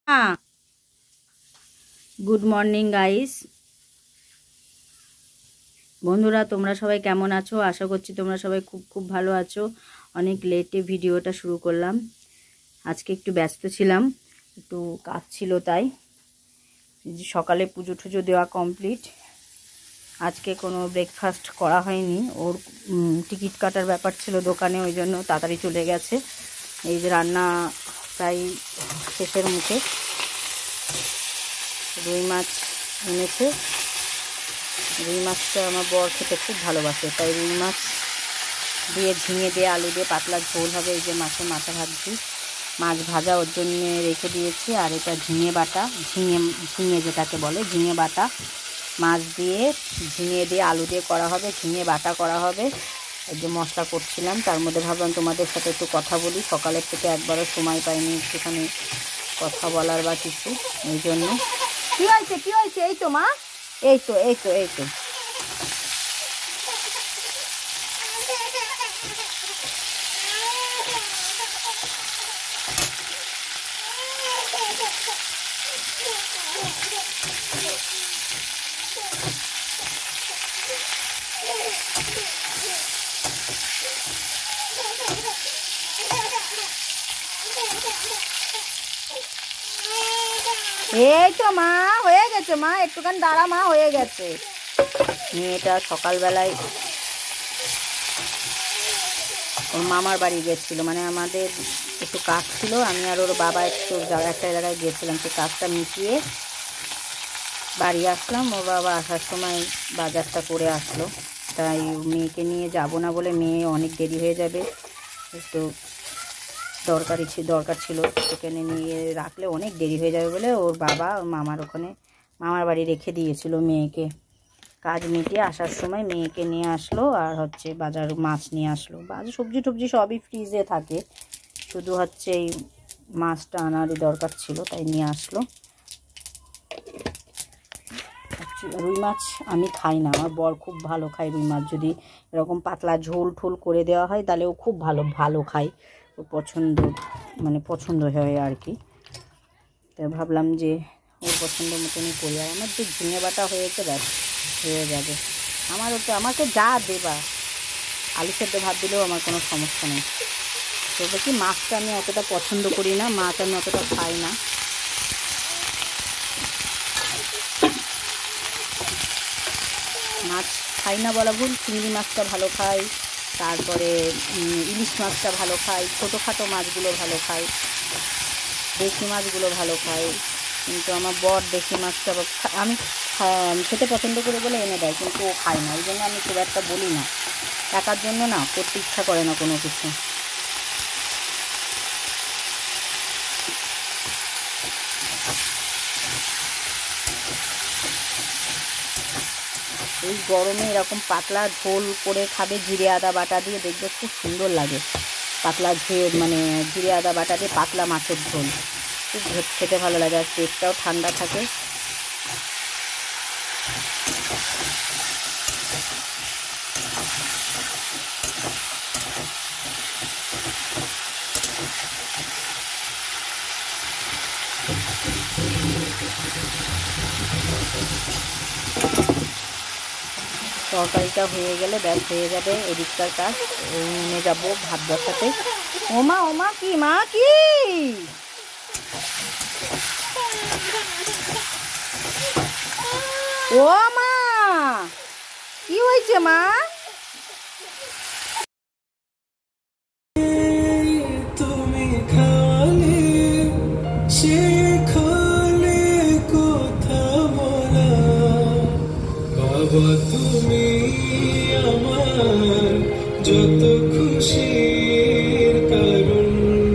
Good morning guys, বন্ধুরা তোমরা সবাই কেমন আছো? আশা করছি তোমরা সবাই খুব খুব ভালো আছো। অনেক লেটে ভিডিওটা শুরু করলাম, আজকে একটু ব্যস্ত ছিলাম, একটু কাজ ছিল, তাই সকালে পুজো টুজো দেওয়া কমপ্লিট। আজকে কোনো ব্রেকফাস্ট করা হয়নি, ওর টিকিট কাটার ব্যাপার ছিল দোকানে, ওই জন্য তাড়াতাড়ি চলে গেছে। এই যে রান্না প্রায় শেষের মুখে। রুই মাছ এনেছে, রুই মাছটা আমার বর খেতে খুব ভালোবাসে, তাই রুই মাছ দিয়ে ঝিঙে দিয়ে আলু দিয়ে পাতলা ঝোল হবে। এই যে মাছের মাথা ভাজছি, মাছ ভাজা ওর জন্য রেখে দিয়েছি। আর এটা ঝিঙে বাটা, ঝিঙে যেটাকে বলে ঝিঙে বাটা, মাছ দিয়ে ঝিঙে দিয়ে আলু দিয়ে করা হবে, ঝিঙে বাটা করা হবে। এই যে মশলা করছিলাম, তার মধ্যে ভাবলাম তোমাদের সাথে একটু কথা বলি। সকালের থেকে একবারও সময় পাইনি একটুখানি কথা বলার বা কিছু, এই জন্য। কী হয়েছে কী হয়েছে? এই তো মা, এই তো এই তো এই তো এই তো মা, হয়ে গেছে মা, একটুখানি দাঁড়া মা, হয়ে গেছে। মেয়েটা সকালবেলায় ওর মামার বাড়ি গেছিলো, মানে আমাদের একটু কাজ ছিল, আমি আর ওর বাবা একটু একটা জায়গায় গিয়েছিলাম, সেই কাজটা মিটিয়ে বাড়ি আসলাম। ওর বাবা আসার সময় বাজারটা করে আসলো, তাই মেয়েকে নিয়ে যাব না বলে, মেয়ে অনেক দেরি হয়ে যাবে, একটু দরকার ছিল, সেখানে নিয়ে রাখলে অনেক দেরি হয়ে যাবে বলে ওর বাবা ওর মামার ওখানে মামার বাড়ি রেখে দিয়েছিল মেয়েকে। কাজ মিটিয়ে আসার সময় মেয়েকে নিয়ে আসলো, আর বাজার মাছ নিয়ে আসলো। বাজার সবজি টবজি সবই ফ্রিজে থাকে, শুধু এই মাছটা আনারই দরকার ছিল, তাই নিয়ে আসলো। রুই মাছ আমি খাই না, আমার বর খুব ভালো খায় রুই মাছ। যদি এরকম পাতলা ঝোল ঠোল করে দেওয়া হয় তাহলে ও খুব ভালো খায়, ও পছন্দ হয় আর কি। তাই ভাবলাম যে ওর পছন্দ মতনই করি। আর আমার যে ঝিঙে বাটা হয়েছে, ব্যাস হয়ে যাবে। আমাকে যা দেবা, আলু সেদ্ধ ভাত দিলেও আমার কোনো সমস্যা নেই। তবে কি, মাছটা আমি অতটা পছন্দ করি না, মাছ আমি অতটা খাই না। মাছ খাই না বলা ভুল, চিংড়ি মাছটা ভালো খাই, তারপরে ইলিশ মাছটা ভালো খাই, ছোটোখাটো মাছগুলো ভালো খাই, দেশি মাছগুলো ভালো খাই। কিন্তু আমার বর দেশি মাছটা আমি খেতে পছন্দ করে বলে এনে দেয়, কিন্তু ও খায় না, ওই জন্য আমি খুব একটা বলি না। একার জন্য না করতে ইচ্ছা করে না কোনো কিছু। এই গরমে এরকম পাতলা ঝোল করে খাবে জিরে আদা বাটা দিয়ে, দেখবে খুব সুন্দর লাগে। পাতলা জিরে আদা বাটা দিয়ে পাতলা মাছের ঝোল খুব খেতে ভালো লাগে, আর পেটটাও ঠান্ডা থাকে। তরকারিটা হয়ে গেলে ব্যাস হয়ে যাবে এদিকটার কাজ। নিয়ে যাবো ভাত বসাতে। ওমা কি মা, কি ও মা, কি হয়েছে মা? তুমি খালি সেখানে কথা বলা, বাবা তুমি আমার যত খুশির কারণ,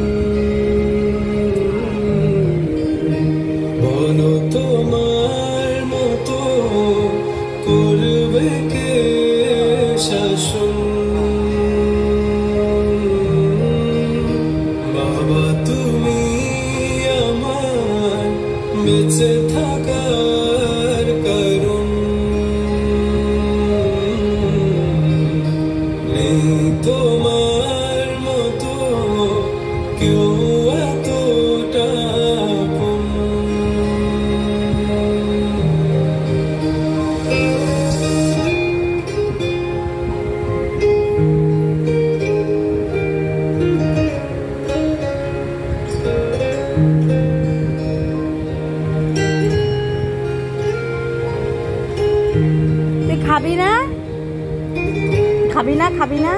বলো তোমার মতো করবে কে শাসন, বাবা তুমি আমার বেঁচে থাকার কারণ, নেই তোমার মতো কেউ এতটা আপন। তুই খাবি না, খাবি না, খাবি না?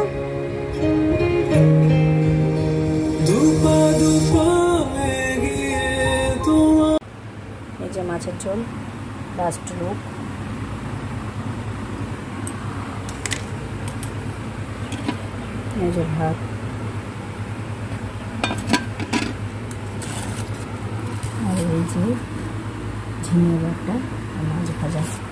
দুপা দুপা এগিয়ে তোমার। এই যে মাছের ঝোল, লাস্ট লুক। এই যে ভাত, আর এই যে ঝিঙে বাটা আর মাছ ভাজা।